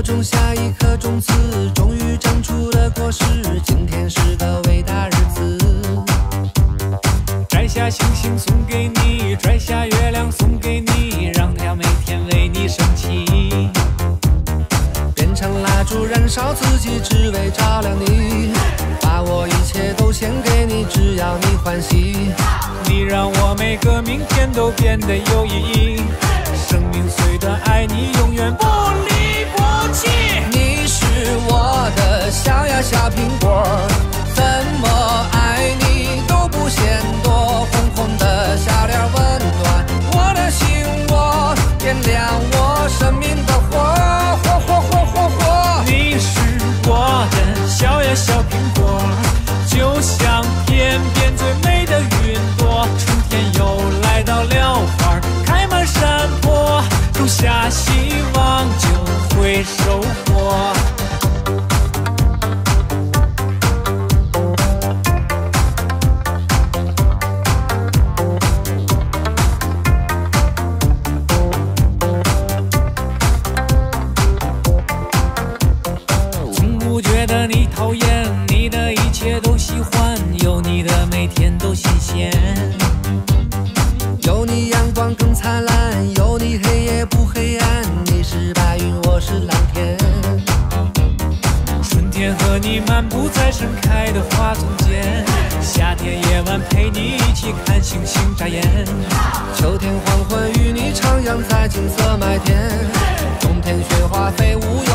种下一颗种子，终于长出了果实。今天是个伟大日子， 摘下星星送给你，摘下月亮送给你，让太阳每天为你升起。 变成蜡烛燃烧自己，只为照亮你。把我一切都献给你，只要你欢喜。 你让我每个明天都变得有意义。生命虽短，爱你永远不离不弃。 你是我的小呀小苹果，怎么爱你都不嫌多。红红的笑脸温暖我的心窝，点亮我生命的火，火火火火火。 你是我的小呀小苹果，就像天边最美的云朵。春天又来到了，花开满山坡，种下希望就会收获。从不觉得你讨厌，你的一切都喜欢，有你的每天都新鲜。 有你阳光更灿烂，有你黑夜不黑暗。你是白云，我是蓝天。 春天和你漫步在盛开的花丛间，夏天夜晚陪你一起看星星眨眼。 秋天黄昏与你徜徉在金色麦田，冬天雪花飞舞。